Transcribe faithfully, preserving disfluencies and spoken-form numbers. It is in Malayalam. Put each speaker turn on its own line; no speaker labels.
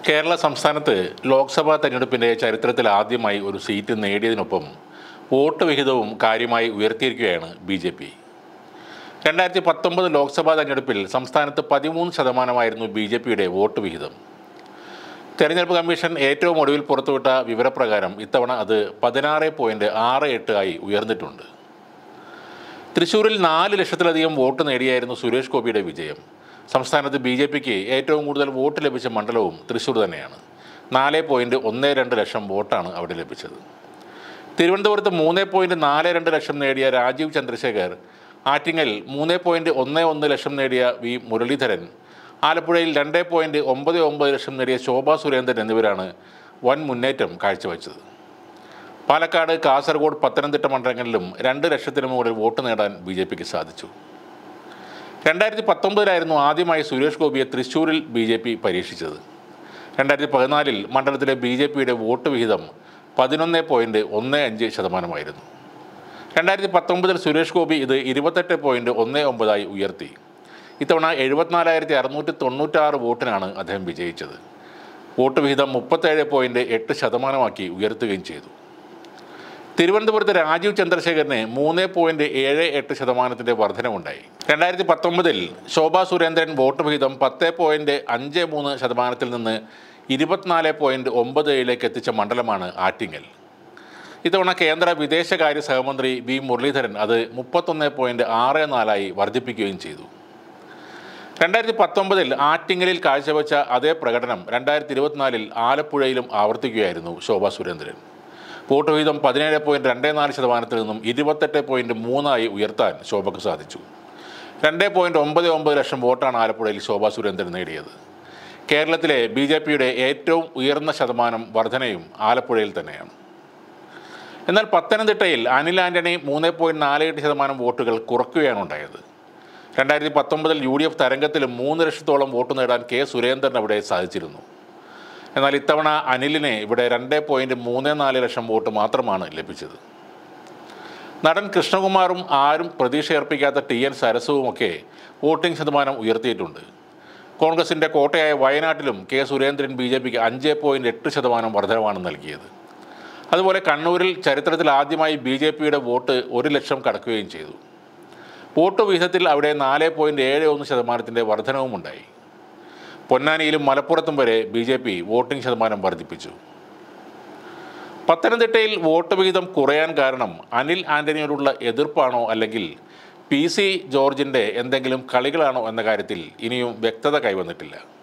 കേരള സംസ്ഥാനത്ത് ലോക്സഭാ തെരഞ്ഞെടുപ്പിൻ്റെ ചരിത്രത്തിൽ ആദ്യമായി ഒരു സീറ്റ് നേടിയതിനൊപ്പം വോട്ട് വിഹിതവും കാര്യമായി ഉയർത്തിയിരിക്കുകയാണ് ബി ജെ പി. രണ്ടായിരത്തി പത്തൊമ്പത് ലോക്സഭാ തെരഞ്ഞെടുപ്പിൽ സംസ്ഥാനത്ത് പതിമൂന്ന് ശതമാനമായിരുന്നു ബി ജെ പിയുടെ വോട്ട് വിഹിതം. തെരഞ്ഞെടുപ്പ് കമ്മീഷൻ ഏറ്റവും ഒടുവിൽ പുറത്തുവിട്ട വിവരപ്രകാരം ഇത്തവണ അത് പതിനാറ് പോയിൻറ്റ് ആറ് എട്ട് ആയി ഉയർന്നിട്ടുണ്ട്. തൃശ്ശൂരിൽ നാല് ലക്ഷത്തിലധികം വോട്ട് നേടിയായിരുന്നു സുരേഷ് ഗോപിയുടെ വിജയം. സംസ്ഥാനത്ത് ബി ജെ പിക്ക് ഏറ്റവും കൂടുതൽ വോട്ട് ലഭിച്ച മണ്ഡലവും തൃശ്ശൂർ തന്നെയാണ്. നാല് പോയിൻറ്റ് ഒന്ന് രണ്ട് ലക്ഷം വോട്ടാണ് അവിടെ ലഭിച്ചത്. തിരുവനന്തപുരത്ത് മൂന്ന് പോയിൻറ്റ് നാല് രണ്ട് ലക്ഷം നേടിയ രാജീവ് ചന്ദ്രശേഖർ, ആറ്റിങ്ങൽ മൂന്ന് പോയിൻറ്റ് ഒന്ന് ഒന്ന് ലക്ഷം നേടിയ വി മുരളീധരൻ, ആലപ്പുഴയിൽ രണ്ട് പോയിൻറ്റ് ഒമ്പത് ഒമ്പത് ലക്ഷം നേടിയ ശോഭാ സുരേന്ദ്രൻ എന്നിവരാണ് വൻ മുന്നേറ്റം കാഴ്ചവെച്ചത്. പാലക്കാട്, കാസർഗോഡ്, പത്തനംതിട്ട മണ്ഡലങ്ങളിലും രണ്ട് ലക്ഷത്തിന് മുകളിൽ വോട്ട് നേടാൻ ബി ജെ പിക്ക് സാധിച്ചു. രണ്ടായിരത്തി പത്തൊമ്പതിലായിരുന്നു ആദ്യമായി സുരേഷ് ഗോപിയെ തൃശ്ശൂരിൽ ബി ജെ പി പരീക്ഷിച്ചത്. രണ്ടായിരത്തി പതിനാലിൽ മണ്ഡലത്തിലെ ബി ജെ പിയുടെ വോട്ട് വിഹിതം പതിനൊന്ന് പോയിൻറ്റ് ഒന്ന് അഞ്ച് ശതമാനമായിരുന്നു. രണ്ടായിരത്തി പത്തൊമ്പതിൽ സുരേഷ് ഗോപി ഇത് ഇരുപത്തെട്ട് പോയിൻറ്റ് ഒന്ന് ഒമ്പതായി ഉയർത്തി. ഇത്തവണ എഴുപത്തിനാലായിരത്തി അറുന്നൂറ്റി തൊണ്ണൂറ്റാറ് വോട്ടിനാണ് അദ്ദേഹം വിജയിച്ചത്. വോട്ട് വിഹിതം മുപ്പത്തേഴ് പോയിൻറ്റ് എട്ട് ശതമാനമാക്കി ഉയർത്തുകയും ചെയ്തു. തിരുവനന്തപുരത്ത് രാജീവ് ചന്ദ്രശേഖരന് മൂന്ന് പോയിൻറ്റ് ഏഴ് എട്ട് ശതമാനത്തിൻ്റെ വർധനവുണ്ടായി. രണ്ടായിരത്തി പത്തൊമ്പതിൽ ശോഭാ സുരേന്ദ്രൻ വോട്ട് വിഹിതം പത്ത് പോയിൻറ്റ് അഞ്ച് മൂന്ന് ശതമാനത്തിൽ നിന്ന് ഇരുപത്തിനാല് പോയിൻറ്റ് ഒമ്പത് ഏഴിലേക്ക് എത്തിച്ച മണ്ഡലമാണ് ആറ്റിങ്ങൽ. ഇത്തവണ കേന്ദ്ര വിദേശകാര്യ സഹമന്ത്രി വി മുരളീധരൻ അത് മുപ്പത്തൊന്ന് പോയിൻറ്റ് ആറ് നാലായി വർദ്ധിപ്പിക്കുകയും ചെയ്തു. രണ്ടായിരത്തി പത്തൊമ്പതിൽ ആറ്റിങ്ങലിൽ കാഴ്ചവെച്ച അതേ പ്രകടനം രണ്ടായിരത്തി ഇരുപത്തിനാലിൽ ആലപ്പുഴയിലും ആവർത്തിക്കുകയായിരുന്നു ശോഭാ സുരേന്ദ്രൻ. വോട്ട് വിഹിതം പതിനേഴ് പോയിൻറ്റ് രണ്ട് നാല് ശതമാനത്തിൽ നിന്നും ഇരുപത്തെട്ട് പോയിൻറ്റ് മൂന്നായി ഉയർത്താൻ ശോഭയ്ക്ക് സാധിച്ചു. രണ്ട് പോയിൻറ്റ് ഒമ്പത് ഒമ്പത് ലക്ഷം വോട്ടാണ് ആലപ്പുഴയിൽ ശോഭാ സുരേന്ദ്രൻ നേടിയത്. കേരളത്തിലെ ബി ജെ പിയുടെ ഏറ്റവും ഉയർന്ന ശതമാനം വർധനയും ആലപ്പുഴയിൽ തന്നെയാണ്. എന്നാൽ പത്തനംതിട്ടയിൽ അനിൽ ആൻ്റണി മൂന്ന് പോയിൻറ്റ് നാല് എട്ട് ശതമാനം വോട്ടുകൾ കുറയ്ക്കുകയാണ് ഉണ്ടായത്. രണ്ടായിരത്തി പത്തൊമ്പതിൽ യു ഡി എഫ് തരംഗത്തിലും മൂന്ന് ലക്ഷത്തോളം വോട്ട് നേടാൻ കെ സുരേന്ദ്രൻ അവിടെ സാധിച്ചിരുന്നു. എന്നാൽ ഇത്തവണ അനിലിന് ഇവിടെ രണ്ട് പോയിൻറ്റ് മൂന്ന് നാല് ലക്ഷം വോട്ട് മാത്രമാണ് ലഭിച്ചത്. നടൻ കൃഷ്ണകുമാറും ആരും പ്രതീക്ഷയർപ്പിക്കാത്ത ടി എൻ സരസുവുമൊക്കെ വോട്ടിംഗ് ശതമാനം ഉയർത്തിയിട്ടുണ്ട്. കോൺഗ്രസിൻ്റെ കോട്ടയായ വയനാട്ടിലും കെ സുരേന്ദ്രൻ ബി ജെ പിക്ക് അഞ്ച് പോയിൻറ്റ് എട്ട് ശതമാനം വർധനമാണ് നൽകിയത്. അതുപോലെ കണ്ണൂരിൽ ചരിത്രത്തിൽ ആദ്യമായി ബി ജെ പിയുടെ വോട്ട് ഒരു ലക്ഷം കടക്കുകയും ചെയ്തു. വോട്ട് വിഹിതത്തിൽ അവിടെ നാല് പോയിൻറ്റ് ഏഴ് ഒന്ന് ശതമാനത്തിൻ്റെ വർധനവുമുണ്ടായി. പൊന്നാനിയിലും മലപ്പുറത്തും വരെ ബി ജെ പി വോട്ടിംഗ് ശതമാനം വർദ്ധിപ്പിച്ചു. പത്തനംതിട്ടയിൽ വോട്ട് വിഹിതം കുറയാൻ കാരണം അനിൽ ആൻ്റണിയോടുള്ള എതിർപ്പാണോ അല്ലെങ്കിൽ പി സി ജോർജിൻ്റെ എന്തെങ്കിലും കളികളാണോ എന്ന കാര്യത്തിൽ ഇനിയും വ്യക്തത കൈവന്നിട്ടില്ല.